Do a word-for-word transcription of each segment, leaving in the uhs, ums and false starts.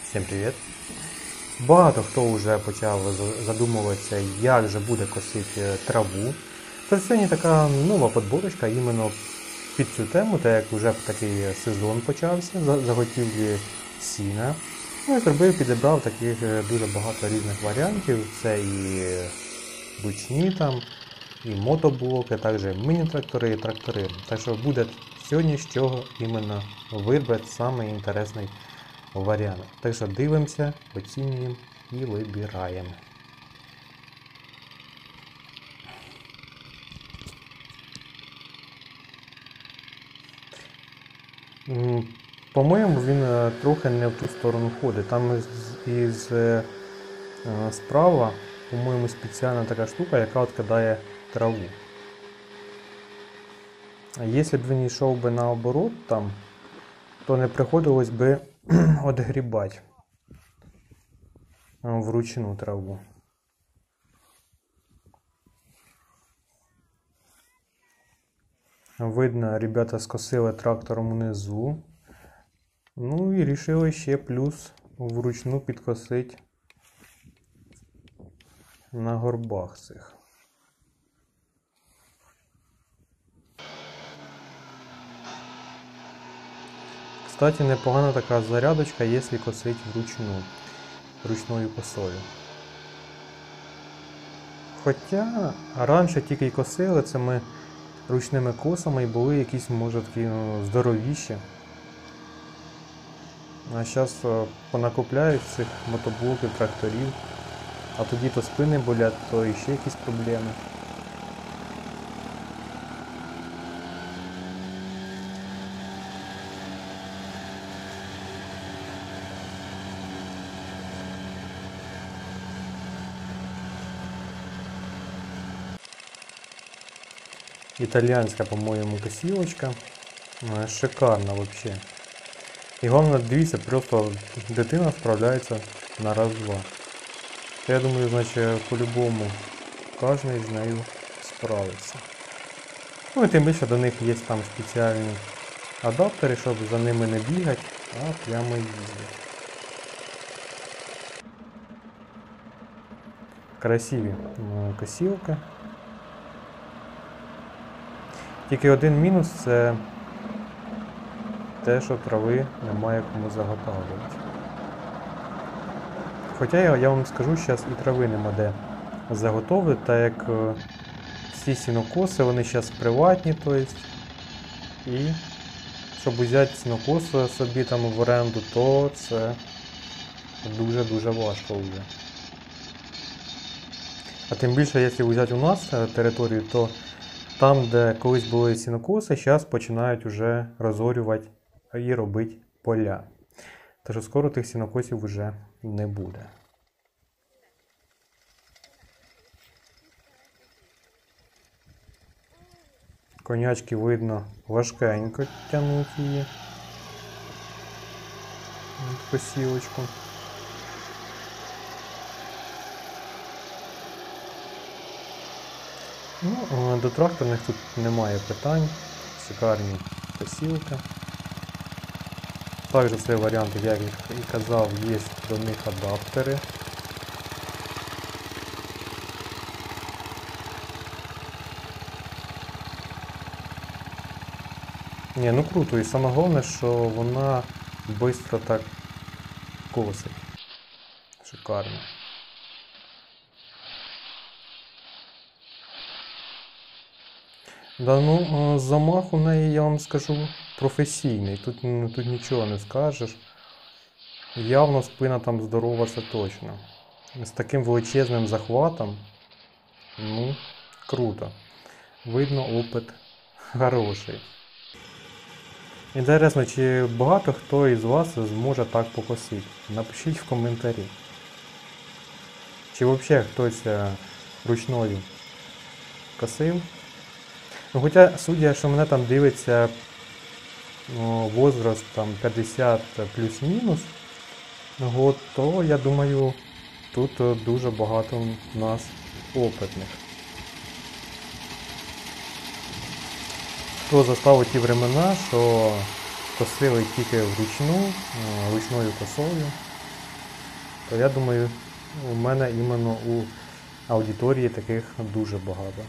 Всім привіт! Багато хто вже почав задумуватися, як же буде косити траву. Тож сьогодні така нова подборочка іменно під цю тему, так як вже такий сезон почався, заготівлі сіна. Ну і зробив, підібрав таких дуже багато різних варіантів. Це і ручні там, і мотоблоки, також міні-трактори і трактори. Так що буде сьогодні з чого іменно вибрати самий інтересний варіант. Так що дивимося, оцінюємо і вибираємо. По-моєму, він трохи не в ту сторону ходить. Там із, із е, справа, по-моєму, спеціальна така штука, яка відкидає траву. А якщо б він йшов би наоборот там, то не приходилось би відгрібати вручну траву. Видно, ребята скосили трактором внизу. Ну і вирішили ще плюс вручну підкосити на горбах цих. Кстати, непогана така зарядочка, якщо косить вручну, ручною косою. Хоча раніше тільки й косили, це ми ручними косами і були якісь, може, такі ну, здоровіші. А зараз понакупляють цих мотоблоків, тракторів, а тоді то спини болять, то ще якісь проблеми. Італіянська, по-моєму, косілочка. Шикарна взагалі. І головне, дивіться, просто дитина справляється на раз-два. Я думаю, значить, по-любому кожен з нею справиться. Ну і тим більше до них є там спеціальні адаптери, щоб за ними не бігати, а прямо їздити. Красиві косілки. Тільки один мінус – це те, що трави немає кому заготовлювати. Хоча я, я вам скажу, зараз і трави нема де заготовити, так як всі сінокоси, вони зараз приватні, то есть, і щоб взяти сінокос собі там в оренду, то це дуже-дуже важко вже. А тим більше, якщо взяти у нас територію, то там, де колись були сінокоси, зараз починають вже розорювати і робити поля. Тож скоро тих сінокосів вже не буде. Конячки, видно, важкенько тягнуть її. Посілочку. Ну, до тракторних тут немає питань. Шикарні посілки. Також цей варіант, як і казав, є до них адаптери. Ні, ну круто, і саме головне, що вона швидко так косить. Шикарно. Да, ну, замах у неї, я вам скажу, професійний. Тут, тут нічого не скажеш. Явно спина там здорова, це точно. З таким величезним захватом, ну, круто. Видно, опит хороший. Інтересно, чи багато хто із вас зможе так покосити? Напишіть в коментарі. Чи взагалі хтось ручною косив? Ну, хоча, судя, що мене там дивиться ну, возраст там п'ятдесят плюс-мінус, ну, то я думаю, тут дуже багато у нас опитних. Хто застав ті времена, що косили тільки вручну, ручною косою. то я думаю, у мене іменно у аудиторії таких дуже багато.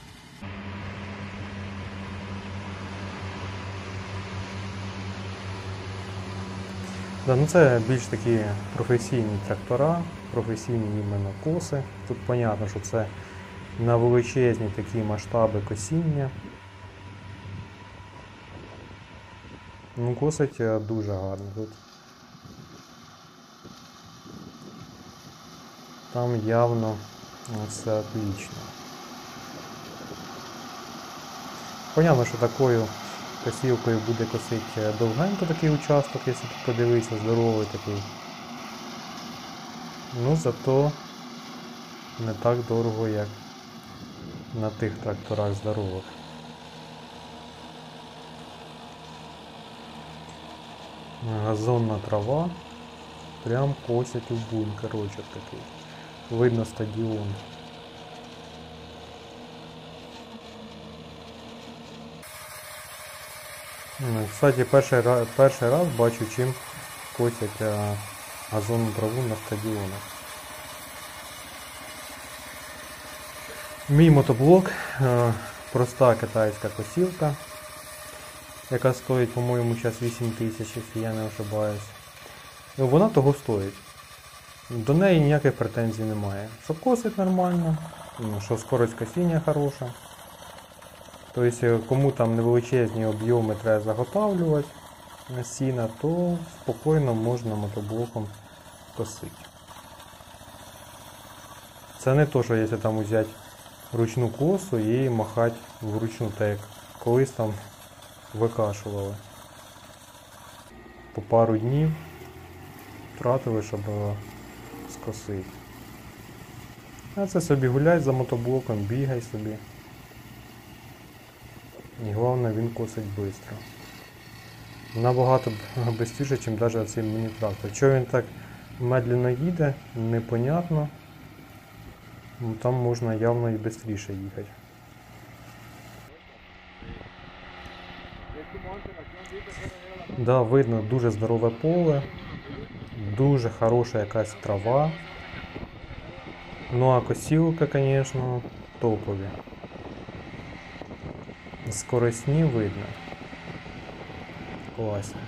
Да, ну це більш такі професійні трактора, професійні іменно коси. Тут зрозуміло, що це на величезні такі масштаби косіння. Ну, косить дуже гарно тут. Там явно все отлично. Понятно, що такою косілкою буде косити довгенько такий участок, якщо тут подивитися, здоровий такий. Ну, зато не так дорого, як на тих тракторах здорових. Газонна трава. Прям косять у бунь, короче, такий. Видно стадіон. Кстати, перший раз, перший раз бачу, чим косять а, газонну траву на стадіонах. Мій мотоблок, а, проста китайська косілка, яка стоїть, по-моєму, зараз вісім тисяч, якщо я не ошибаюсь. Ну, вона того стоїть. До неї ніяких претензій немає. Що косить нормально, що скорость косіння хороша. Тобто, кому там невеличезні об'єми треба заготавлювати на сіна, то спокійно можна мотоблоком косити. Це не то, що якщо там взяти ручну косу і махати вручну, так як колись там викашували. По пару днів втратили, щоб скосити. А це собі гуляй за мотоблоком, бігай собі. І головне, він косить швидко. Набагато швидше, ніж навіть цей міні-трактор. Чого він так медленно їде, непонятно. Там можна явно і швидше їхати. Да, видно дуже здорове поле, дуже хороша якась трава. Ну а косілка, звісно, топові. Скоростні видно. Класно.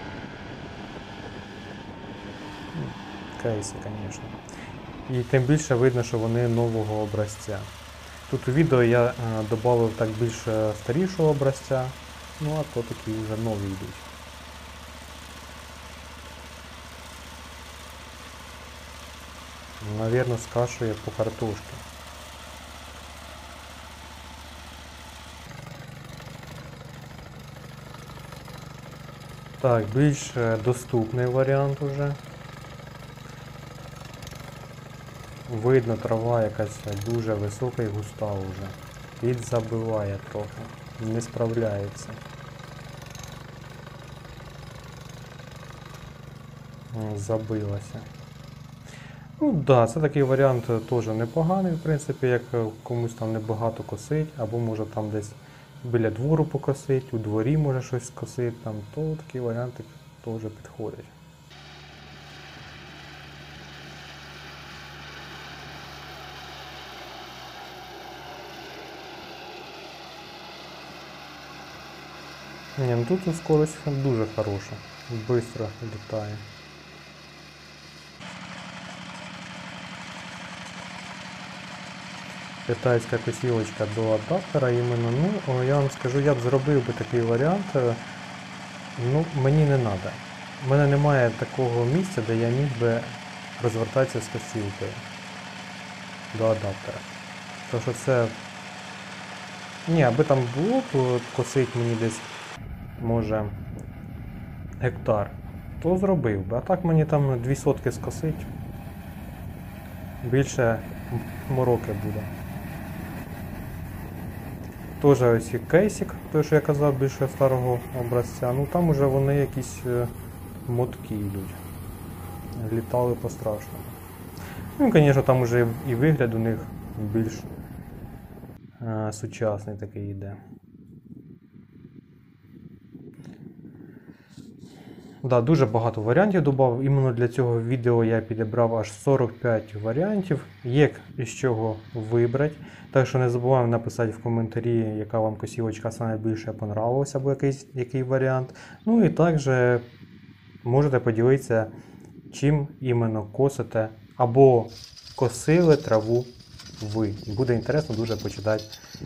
Кейси, звісно. І тим більше видно, що вони нового образця. Тут у відео я е, додав так більш старішого образця, ну а то такі вже нові йдуть. Навірно, скашує по картошці. Так, більш доступний варіант уже. Видно, трава якась дуже висока і густа вже. Підзабиває трохи. Не справляється. Забилася. Ну так, да, це такий варіант теж непоганий, в принципі, як комусь там небагато косить, або може там десь біля двору покосить, у дворі може щось скосити, там, то такі варіанти теж підходять. Ні, ну тут скорость дуже хороша, швидко літає. Китайська косілочка до адаптера іменно, ну, я вам скажу, я б зробив би такий варіант, ну, мені не треба. У мене немає такого місця, де я міг би розвертатися з косілкою до адаптера. Тому що це, ні, аби там було б косить мені десь, може, гектар, то зробив би. А так мені там дві сотки скосить, більше мороки буде. Теж ось і кейсик, той, що я казав, більше старого образця, ну там уже вони якісь мотки йдуть. Літали по-страшному. Ну, звісно, там уже і вигляд у них більш е, сучасний такий йде. Да, дуже багато варіантів додав. Іменно для цього відео я підібрав аж сорок п'ять варіантів, як із чого вибрати. Так що не забуваємо написати в коментарі, яка вам косівочка найбільше понравилася, або якийсь, який варіант. Ну і також можете поділитися, чим іменно косите або косили траву ви. Буде інтересно дуже почитати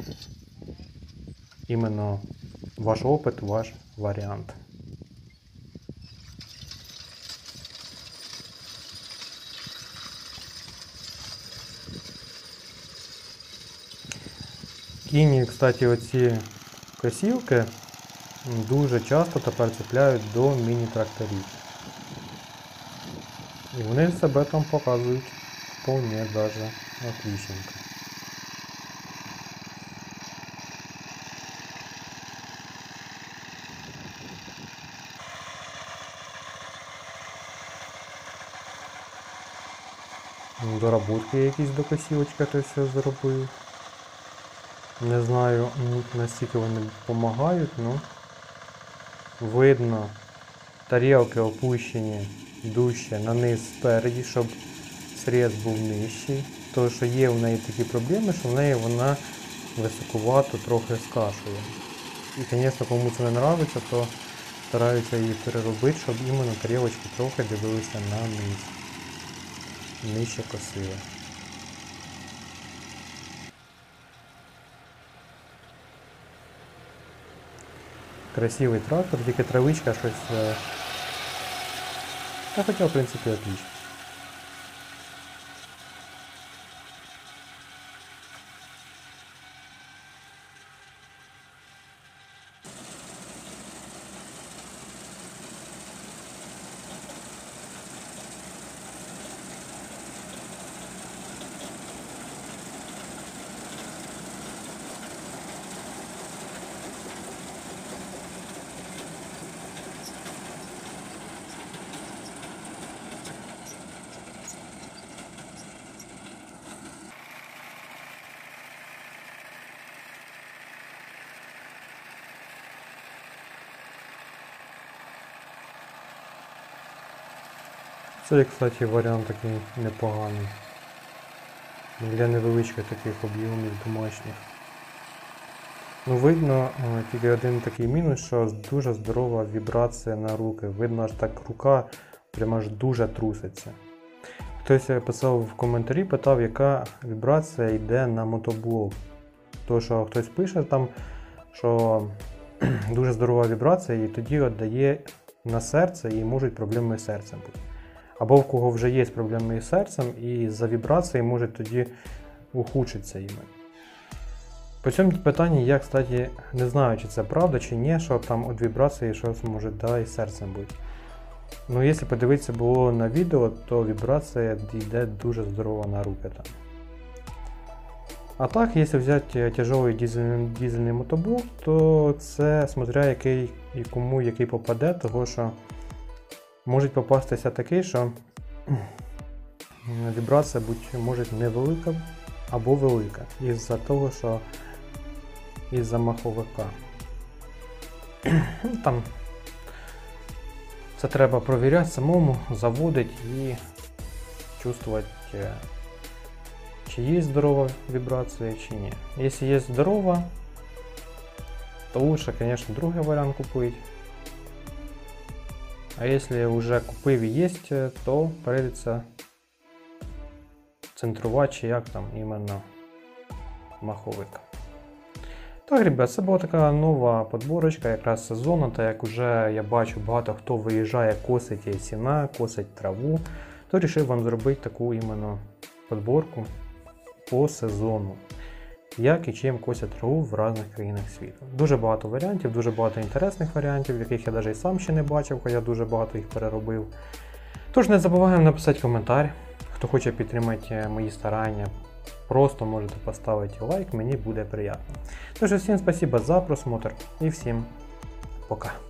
іменно ваш опит, ваш варіант. Кінні, кстати, оці косівки дуже часто тепер цепляють до міні-тракторів. І вони себе там показують вполне даже отличненько. Доработки якісь до косівочки то все зробив. Не знаю, наскільки вони допомагають, але видно, тарілки опущені дужче на низ спереді, щоб срез був нижчий. Тому що є в неї такі проблеми, що в неї вона високувато трохи скашує. І, звісно, кому це не подобається, то стараються її переробити, щоб іменно тарілочки трохи дивилися на низ. Нижче косили. Красивий трактор, тільки травичка щось... Та хоча, в принципі, отлично. Це, кстати, варіант такий непоганий. Для невеличких таких об'ємів домашніх. Ну, видно тільки один такий мінус, що дуже здорова вібрація на руки. Видно, аж так рука прямо аж дуже труситься. Хтось писав в коментарі, питав, яка вібрація йде на мотоблок. То, що хтось пише там, що дуже здорова вібрація і тоді віддає на серце і можуть проблеми з серцем бути. Або в кого вже є проблеми з серцем і за вібрації може тоді ухудшитися іми. По цьому питанні я, кстати, не знаю, чи це правда, чи ні, що там від вібрації щось може да, і з серцем бути. Ну, якщо подивитися було на відео, то вібрація йде дуже здорова на руки там. А так, якщо взяти тяжелий дизельний, дизельний мотоблок, то це смотря який і кому який попаде, того що може попастися такий, що вібрація будь може невелика або велика, із-за того, що із-за маховика. Там це треба провіряти самому, заводити і чувствувати, чи є здорова вібрація, чи ні. Якщо є здорова, то лучше, звісно, другий варіант купити. А если уже купив і є, то прийдеться центрувати, чи як там іменно маховик. Так, ребят, це була така нова подборочка, якраз сезонна, так як вже я бачу, багато хто виїжджає косить сіна, косить траву, то вирішив вам зробити таку іменно подборку по сезону. Як і чим косять траву в різних країнах світу. Дуже багато варіантів, дуже багато інтересних варіантів, яких я навіть і сам ще не бачив, хоча дуже багато їх переробив. Тож не забуваємо написати коментар. Хто хоче підтримати мої старання, просто можете поставити лайк, мені буде приємно. Тож всім спасибо за просмотр і всім пока.